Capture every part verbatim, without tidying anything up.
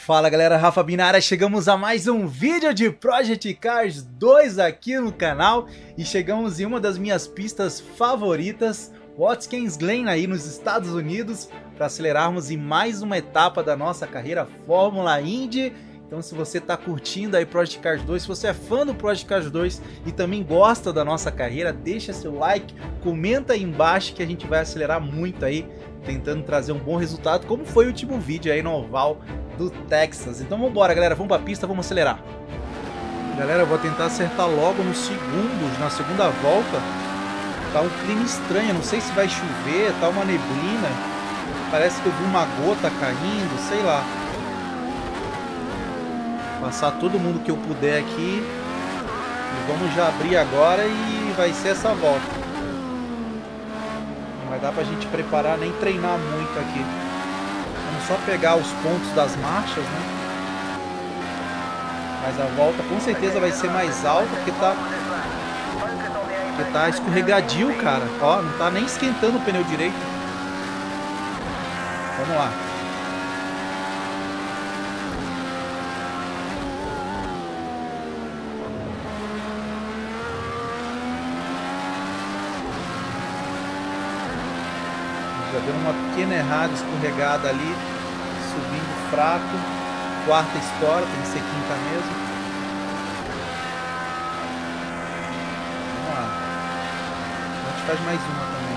Fala galera, Rafa Binara, chegamos a mais um vídeo de Project Cars dois aqui no canal e chegamos em uma das minhas pistas favoritas, Watkins Glen aí nos Estados Unidos, para acelerarmos em mais uma etapa da nossa carreira Fórmula Indy. Então se você está curtindo aí Project Cars dois, se você é fã do Project Cars dois e também gosta da nossa carreira, deixa seu like, comenta aí embaixo que a gente vai acelerar muito aí, tentando trazer um bom resultado, como foi o último vídeo aí no oval do Texas. Então vamos embora, galera, vamos pra pista, vamos acelerar. Galera, eu vou tentar acertar logo nos segundos, na segunda volta. Tá um clima estranho, não sei se vai chover, tá uma neblina, parece que eu vi uma gota caindo, sei lá. Passar todo mundo que eu puder aqui e vamos já abrir agora e vai ser essa volta. Não vai dar pra gente preparar nem treinar muito aqui. Vamos só pegar os pontos das marchas, né? Mas a volta com certeza vai ser mais alta porque tá, porque tá escorregadio, cara. Ó, não tá nem esquentando o pneu direito. Vamos lá. Já deu uma pequena errada, escorregada ali, subindo fraco, quarta estoura, tem que ser quinta mesmo. Vamos lá, a gente faz mais uma também.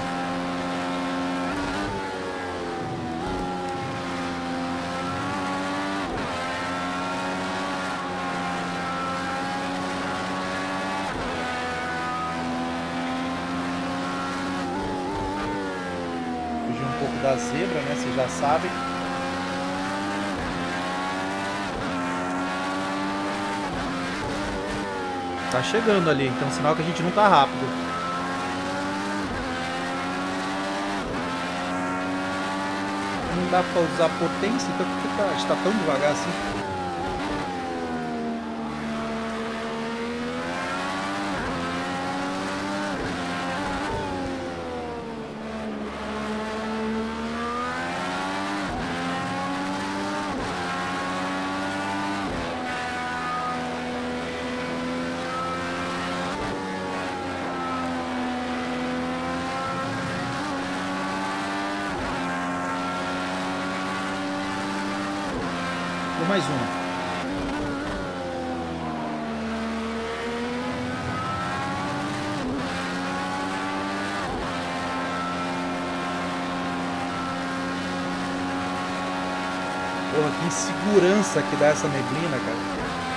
Um pouco da zebra, né? Vocês já sabem. Tá chegando ali, então sinal que a gente não tá rápido. Não dá pra usar potência, então por que tá, está tão devagar assim? Mais uma. Porra, que insegurança que dá essa neblina, cara.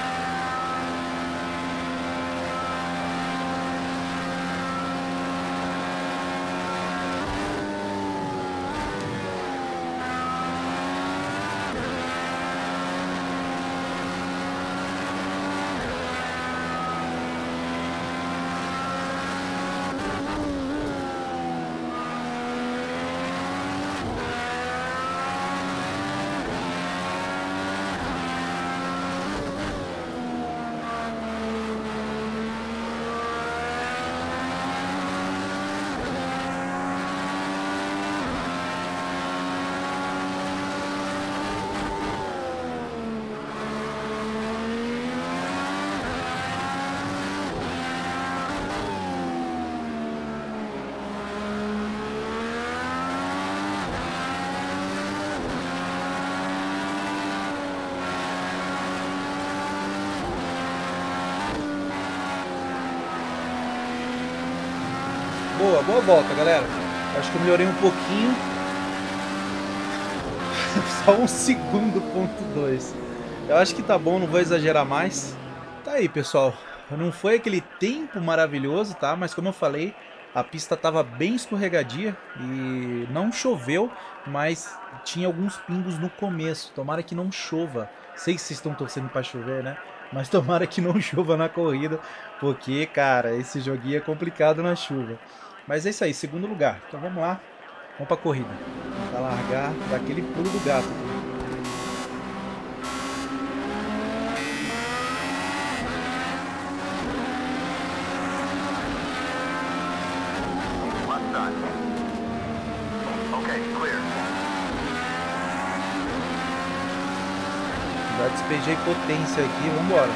Boa, boa volta, galera. Acho que eu melhorei um pouquinho. Só um segundo, ponto dois. Eu acho que tá bom, não vou exagerar mais. Tá aí, pessoal. Não foi aquele tempo maravilhoso, tá? Mas como eu falei, a pista tava bem escorregadia e não choveu, mas tinha alguns pingos no começo. Tomara que não chova. Sei que vocês estão torcendo pra chover, né? Mas tomara que não chova na corrida, porque, cara, esse joguinho é complicado na chuva. Mas é isso aí, segundo lugar. Então vamos lá, vamos pra corrida. Pra largar daquele pulo do gato. Já despejei potência aqui, vambora.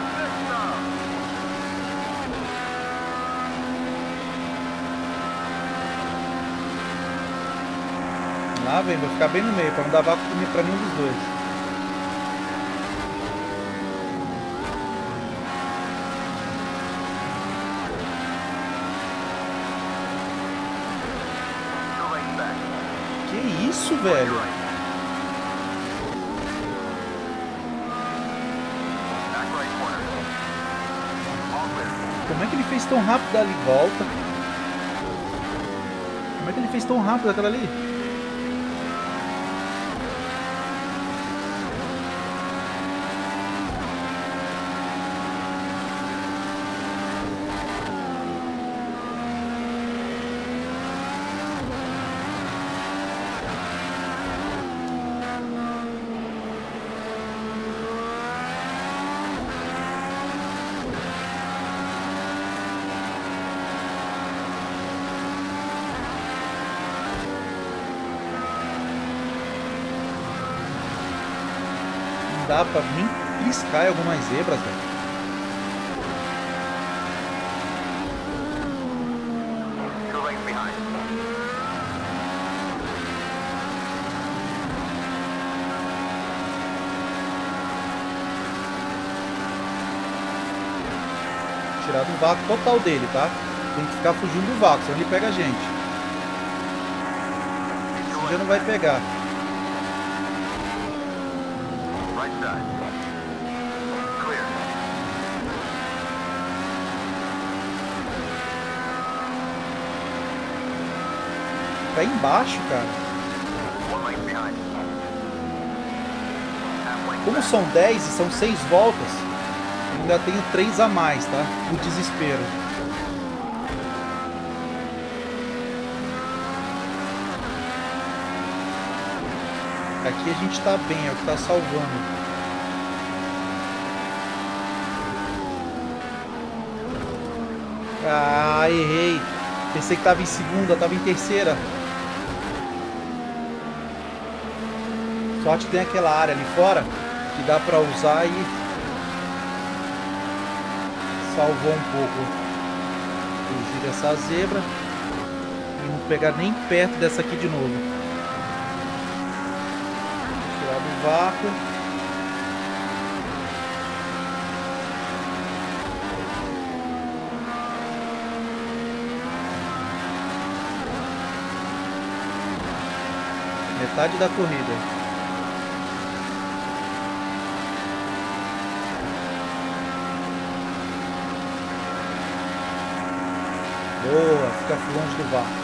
Lá vem, vou ficar bem no meio, pra não dar vácuo pra nenhum dos dois. Que isso, velho? Como é que ele fez tão rápido ali? Volta. Como é que ele fez tão rápido aquela ali? Dá pra nem piscar em algumas zebras, velho. Tirar do vácuo total dele, tá? Tem que ficar fugindo do vácuo, senão ele pega a gente. Esse já não vai pegar. Tá embaixo, cara. Como são dez e são seis voltas, eu ainda tenho três a mais, tá? O desespero. Aqui a gente tá bem, é o que tá salvando. Ah, errei. Pensei que tava em segunda, tava em terceira. Sorte que tem aquela área ali fora que dá pra usar e salvou um pouco. Fugir dessa zebra e não pegar nem perto dessa aqui de novo. Tirar do vácuo. Metade da corrida. Boa, fica longe do vácuo.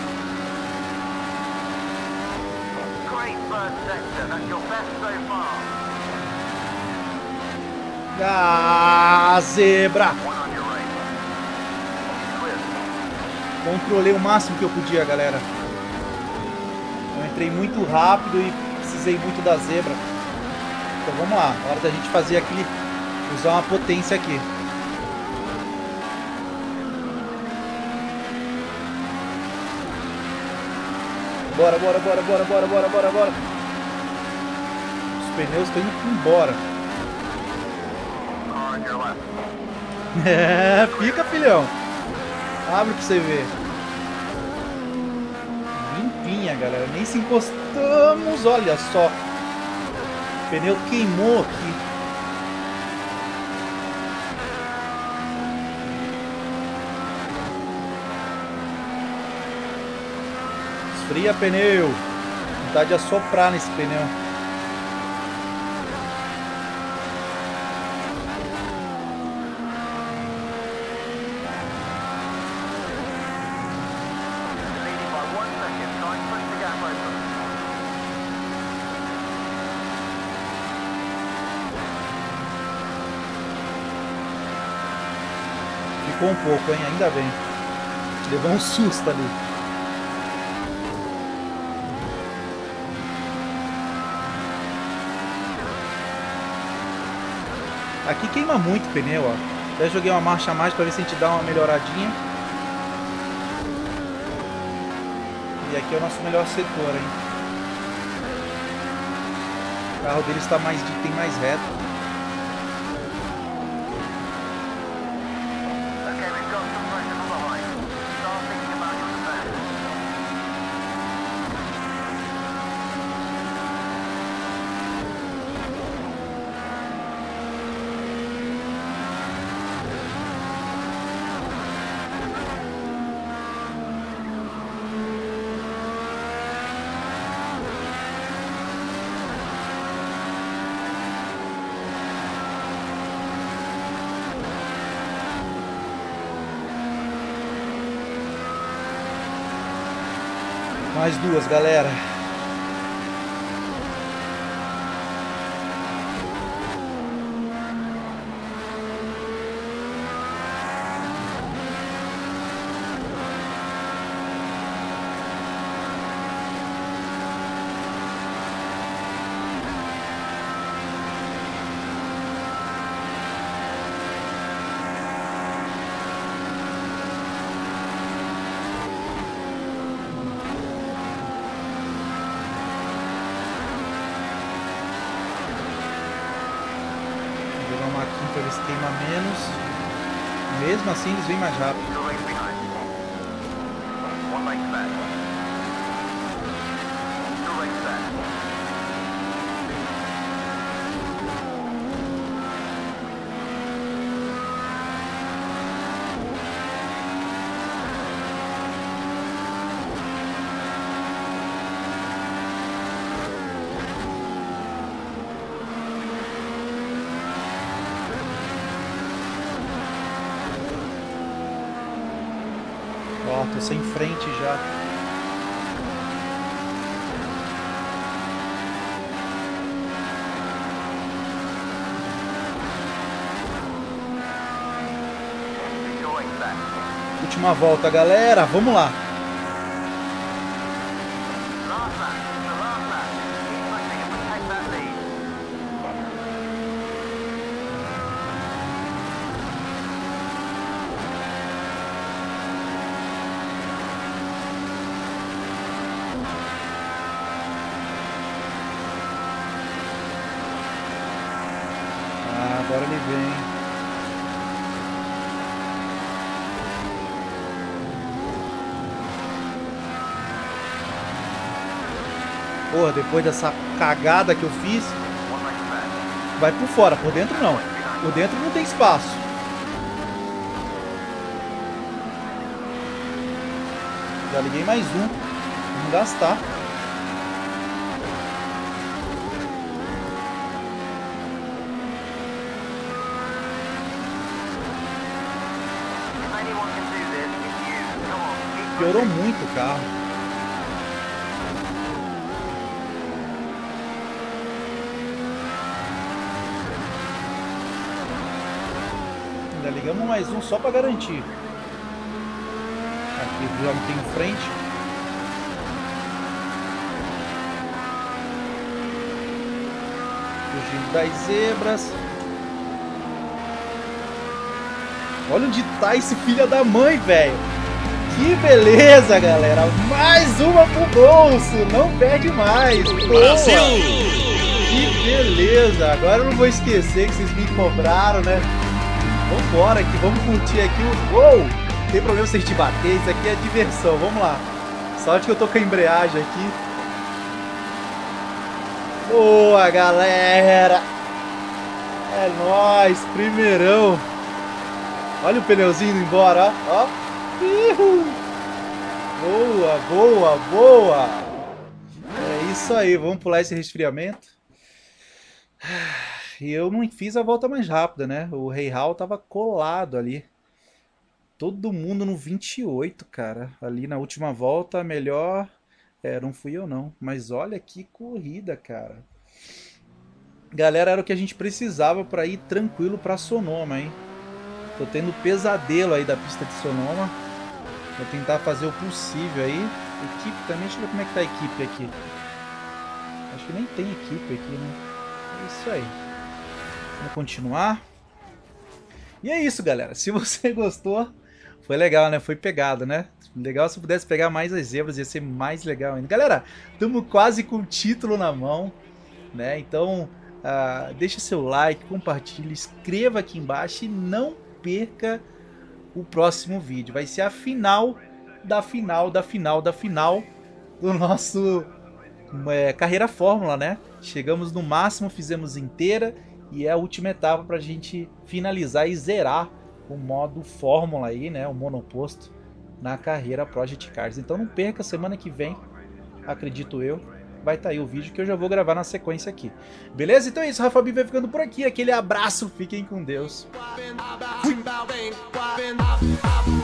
Ah, zebra! Controlei o máximo que eu podia, galera. Eu entrei muito rápido e precisei muito da zebra. Então vamos lá, hora da gente fazer aquele, usar uma potência aqui. Bora, bora, bora, bora, bora, bora, bora, bora. Os pneus estão indo embora. É, fica, filhão. Abre pra você ver. Limpinha, galera. Nem se encostamos. Olha só. O pneu queimou aqui. Esfria pneu. Vontade de assoprar nesse pneu. Ficou um pouco, hein? Ainda bem. Levou um susto ali. Aqui queima muito o pneu, ó. Até joguei uma marcha a mais para ver se a gente dá uma melhoradinha. E aqui é o nosso melhor setor, hein? O carro dele está mais, tem mais reto. Mais duas, galera. Uma quinta, eles queimam menos. Mesmo assim eles vêm mais rápido. Ó, tô sem frente já. Última volta, galera. Vamos lá. Agora ele vem. Porra, depois dessa cagada que eu fiz, vai por fora, por dentro não. Por dentro não tem espaço. Já liguei mais um. Vamos gastar. Piorou muito o carro. Ainda ligamos mais um só para garantir. Aqui já não tem frente. Fugindo das zebras. Olha onde tá esse filho da mãe, velho. Que beleza, galera! Mais uma pro bolso! Não perde mais! Boa! Que beleza! Agora eu não vou esquecer que vocês me cobraram, né? Vambora aqui, vamos curtir aqui o... Uou! Não tem problema se a gente bater, isso aqui é diversão, vamos lá! Sorte que eu tô com a embreagem aqui. Boa, galera! É nóis! Primeirão! Olha o pneuzinho indo embora, ó! ó. Boa, boa, boa. É isso aí, vamos pular esse resfriamento. E eu não fiz a volta mais rápida, né? O Rei Hall tava colado ali. Todo mundo no vinte e oito, cara. Ali na última volta, melhor... É, não fui eu não. Mas olha que corrida, cara. Galera, era o que a gente precisava para ir tranquilo para Sonoma, hein? Tô tendo pesadelo aí da pista de Sonoma. Vou tentar fazer o possível aí. Equipe também, deixa eu ver como é que tá a equipe aqui. Acho que nem tem equipe aqui, né? É isso aí. Vamos continuar. E é isso, galera. Se você gostou, foi legal, né? Foi pegado, né? Legal se pudesse pegar mais as zebras, ia ser mais legal ainda. Galera, estamos quase com o título na mão. né? Então, uh, deixa seu like, compartilhe, escreva aqui embaixo e não perca o próximo vídeo. Vai ser a final da final da final da final do nosso é, carreira fórmula, né? Chegamos no máximo, fizemos inteira e é a última etapa para a gente finalizar e zerar o modo fórmula aí, né? O monoposto na carreira Project Cars. Então não perca, semana que vem, acredito eu, vai estar aí o vídeo que eu já vou gravar na sequência aqui. Beleza? Então é isso, Rafa B vai ficando por aqui. Aquele abraço, fiquem com Deus. Fui.